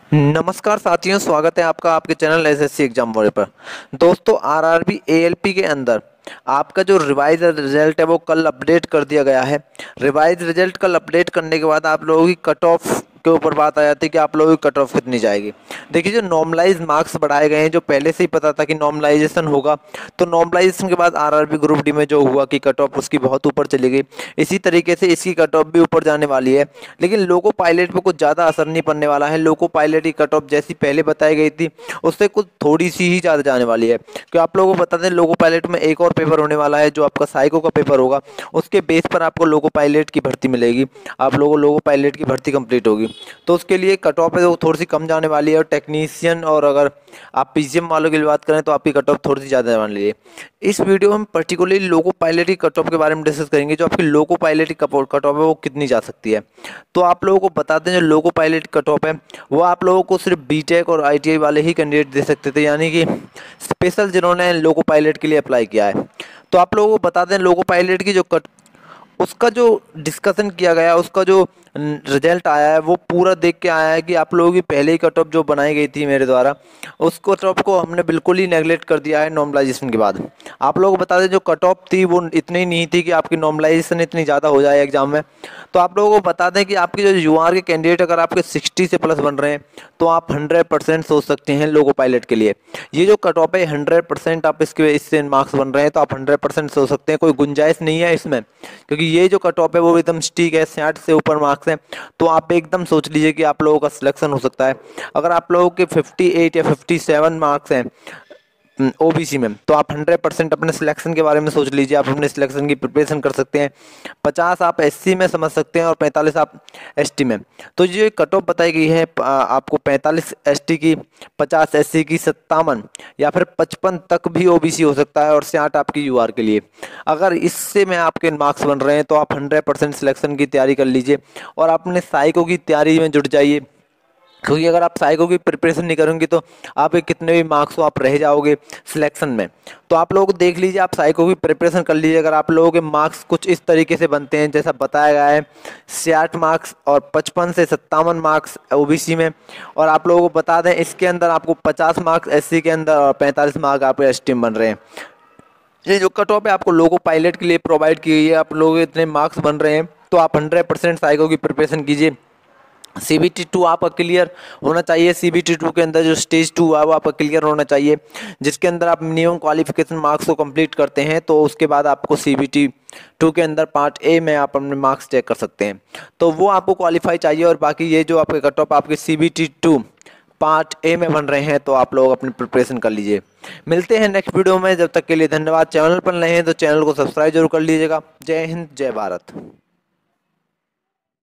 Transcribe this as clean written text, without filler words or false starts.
नमस्कार साथियों, स्वागत है आपका आपके चैनल एसएससी एग्जाम मोड पर। दोस्तों, आरआरबी एएलपी के अंदर आपका जो रिवाइज रिजल्ट है वो कल अपडेट कर दिया गया है। रिवाइज रिजल्ट कल अपडेट करने के बाद आप लोगों की कट ऑफ के ऊपर बात आ जाती है कि आप लोगों की कट ऑफ कितनी जाएगी। देखिए, जो नॉर्मलाइज मार्क्स बढ़ाए गए हैं, जो पहले से ही पता था कि नॉर्मलाइजेशन होगा, तो नॉर्मलाइजेशन के बाद आरआरबी ग्रुप डी में जो हुआ कि कट ऑफ उसकी बहुत ऊपर चली गई, इसी तरीके से इसकी कट ऑफ भी ऊपर जाने वाली है। लेकिन लोको पायलट पे कुछ ज़्यादा असर नहीं पड़ने वाला है। लोको पायलट की कट ऑफ जैसी पहले बताई गई थी उससे कुछ थोड़ी सी ही ज़्यादा जाने वाली है। क्योंकि आप लोगों को बता दें, लोको पायलट में एक और पेपर होने वाला है जो आपका साइको का पेपर होगा। उसके बेस पर आपको लोको पायलट की भर्ती मिलेगी, आप लोगों लोको पायलट की भर्ती कंप्लीट होगी, तो उसके लिए कट ऑफ है वो थोड़ी सी कम जाने वाली है। और टेक्नीशियन और अगर आप पीसीएम वालों की बात करें तो आपकी कट ऑफ थोड़ी सी ज़्यादा जाने वाली है। इस वीडियो में हम पर्टिकुलरली लोको पायलट की कट ऑफ के बारे में डिस्कस करेंगे। जो आपकी लोको पायलट की कट ऑफ है वो कितनी जा सकती है। तो आप लोगों को बताते हैं, जो लोको पायलट कट ऑफ है वो आप लोगों को सिर्फ बीटेक और आईटीआई वाले ही कैंडिडेट दे सकते थे, यानी कि स्पेशल जिन्होंने लोको पायलट के लिए अप्लाई किया है। तो आप लोगों को बता दें, लोको पायलट की जो कट उसका जो डिस्कशन किया गया, उसका जो रिजल्ट आया है वो पूरा देख के आया है कि आप लोगों की पहले ही कट ऑफ जो बनाई गई थी मेरे द्वारा, उस कट ऑफ को हमने बिल्कुल ही नेगलेक्ट कर दिया है नॉर्मलाइजेशन के बाद। आप लोगों को बता दें, जो कट ऑफ थी वो इतनी नहीं थी कि आपकी नॉर्मलाइजेशन इतनी ज़्यादा हो जाए एग्जाम में। तो आप लोगों को बता दें कि आपके जो यूआर के कैंडिडेट अगर आपके 60 से प्लस बन रहे हैं तो आप 100% सोच सकते हैं लोको पायलट के लिए। ये जो कट ऑफ है 100% आप इससे मार्क्स बन रहे हैं तो आप 100% सोच सकते हैं, कोई गुंजाइश नहीं है इसमें। क्योंकि ये जो कट ऑफ है वो एकदम स्टिक है, 60 से ऊपर मार्क्स हैं, तो आप एकदम सोच लीजिए कि आप लोगों का सिलेक्शन हो सकता है। अगर आप लोगों के 58 या 57 मार्क्स हैं ओबीसी में, तो आप 100% अपने सिलेक्शन के बारे में सोच लीजिए, आप अपने सिलेक्शन की प्रिपरेशन कर सकते हैं। 50 आप एससी में समझ सकते हैं और 45 आप एसटी में। तो ये कट ऑफ बताई गई है आपको 45 एसटी की, 50 एससी की, 57 या फिर 55 तक भी ओबीसी हो सकता है और 60 आपकी यूआर के लिए। अगर इससे में आपके मार्क्स बन रहे हैं तो आप 100% सिलेक्शन की तैयारी कर लीजिए और अपने साइको की तैयारी में जुट जाइए। क्योंकि अगर आप साइको की प्रिपरेशन नहीं करेंगे तो आप कितने भी मार्क्स हो आप रह जाओगे सिलेक्शन में। तो आप लोग देख लीजिए, आप साइको की प्रिपरेशन कर लीजिए। अगर आप लोगों के मार्क्स कुछ इस तरीके से बनते हैं जैसा बताया गया है, 60 मार्क्स और 55 से 57 मार्क्स ओबीसी में, और आप लोगों को बता दें इसके अंदर आपको 50 मार्क्स एससी के अंदर और 45 मार्क्स आपके एसटी में बन रहे हैं। ये जो कट ऑफ है आपको लोगो पायलट के लिए प्रोवाइड की गई है, आप लोगों के इतने मार्क्स बन रहे हैं तो आप 100% साइको की प्रिपरेशन कीजिए। CBT2 आपका क्लियर होना चाहिए। CBT2 के अंदर जो स्टेज 2 है वो आपका क्लियर होना चाहिए, जिसके अंदर आप मिनिमम क्वालिफिकेशन मार्क्स को कंप्लीट करते हैं, तो उसके बाद आपको CBT2 के अंदर पार्ट ए में आप अपने मार्क्स चेक कर सकते हैं, तो वो आपको क्वालिफाई चाहिए। और बाकी ये जो आपके कट ऑफ आपके CBT2 पार्ट ए में बन रहे हैं तो आप लोग अपनी प्रिपरेशन कर लीजिए। मिलते हैं नेक्स्ट वीडियो में, जब तक के लिए धन्यवाद। चैनल पर नए हैं तो चैनल को सब्सक्राइब जरूर कर लीजिएगा। जय हिंद, जय भारत।